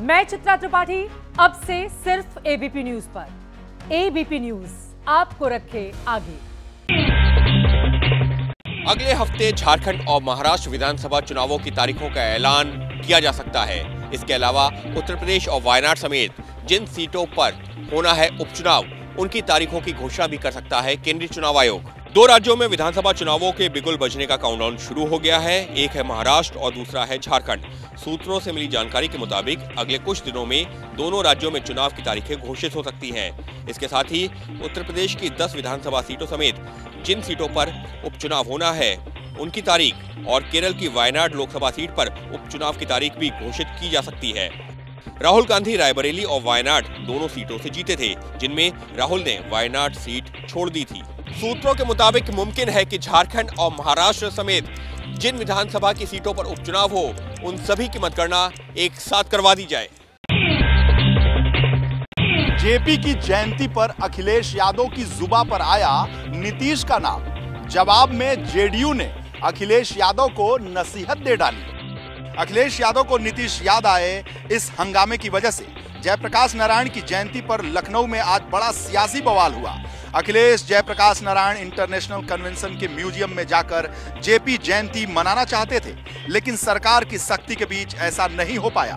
मैं चित्रा त्रिपाठी, अब से सिर्फ एबीपी न्यूज पर। एबीपी न्यूज आपको रखे आगे। अगले हफ्ते झारखंड और महाराष्ट्र विधानसभा चुनावों की तारीखों का ऐलान किया जा सकता है। इसके अलावा उत्तर प्रदेश और वायनाड समेत जिन सीटों पर होना है उपचुनाव, उनकी तारीखों की घोषणा भी कर सकता है केंद्रीय चुनाव आयोग। 2 राज्यों में विधानसभा चुनावों के बिगुल बजने का काउंटडाउन शुरू हो गया है। एक है महाराष्ट्र और दूसरा है झारखंड। सूत्रों से मिली जानकारी के मुताबिक अगले कुछ दिनों में दोनों राज्यों में चुनाव की तारीखें घोषित हो सकती हैं। इसके साथ ही उत्तर प्रदेश की 10 विधानसभा सीटों समेत जिन सीटों पर उपचुनाव होना है उनकी तारीख और केरल की वायनाड लोकसभा सीट पर उपचुनाव की तारीख भी घोषित की जा सकती है। राहुल गांधी रायबरेली और वायनाड दोनों सीटों से जीते थे, जिनमें राहुल ने वायनाड सीट छोड़ दी थी। सूत्रों के मुताबिक मुमकिन है कि झारखंड और महाराष्ट्र समेत जिन विधानसभा की सीटों पर उपचुनाव हो, उन सभी की मतगणना एक साथ करवा दी जाए। जेपी की जयंती पर अखिलेश यादव की जुबान पर आया नीतीश का नाम। जवाब में जेडीयू ने अखिलेश यादव को नसीहत दे डाली। अखिलेश यादव को नीतीश याद आए इस हंगामे की वजह से जयप्रकाश नारायण की जयंती पर लखनऊ में आज बड़ा सियासी बवाल हुआ। अखिलेश जयप्रकाश नारायण इंटरनेशनल कन्वेंशन के म्यूजियम में जाकर जेपी जयंती मनाना चाहते थे, लेकिन सरकार की सख्ती के बीच ऐसा नहीं हो पाया।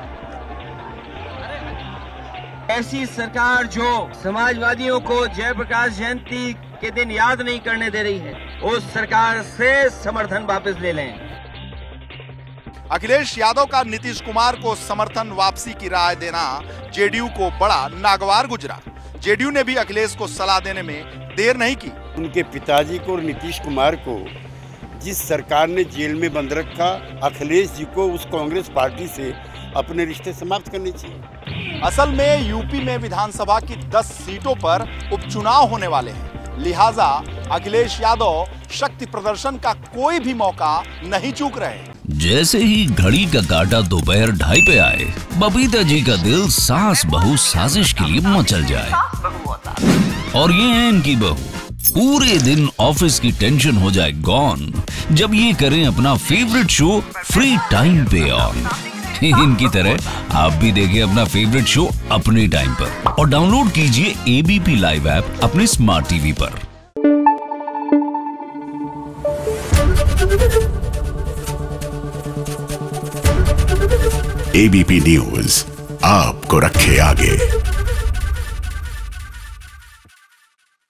ऐसी सरकार जो समाजवादियों को जयप्रकाश जयंती के दिन याद नहीं करने दे रही है, उस सरकार से समर्थन वापस ले लें। अखिलेश यादव का नीतीश कुमार को समर्थन वापसी की राय देना जेडीयू को बड़ा नागवार गुजरा। जेडीयू ने भी अखिलेश को सलाह देने में देर नहीं की। उनके पिताजी को और नीतीश कुमार को जिस सरकार ने जेल में बंद रखा, अखिलेश जी को उस कांग्रेस पार्टी से अपने रिश्ते समाप्त करने चाहिए। असल में यूपी में विधानसभा की 10 सीटों पर उपचुनाव होने वाले हैं, लिहाजा अखिलेश यादव शक्ति प्रदर्शन का कोई भी मौका नहीं चूक रहे। जैसे ही घड़ी का काटा दोपहर 2:30 पे आए, बबीता जी का दिल सास बहू साजिश के लिए मचल जाए। और ये है इनकी बहू, पूरे दिन ऑफिस की टेंशन हो जाए गॉन जब ये करें अपना फेवरेट शो फ्री टाइम पे ऑन। इनकी तरह आप भी देखिए अपना फेवरेट शो अपने टाइम पर और डाउनलोड कीजिए एबीपी लाइव ऐप अपने स्मार्ट टीवी पर। एबीपी न्यूज आपको रखे आगे।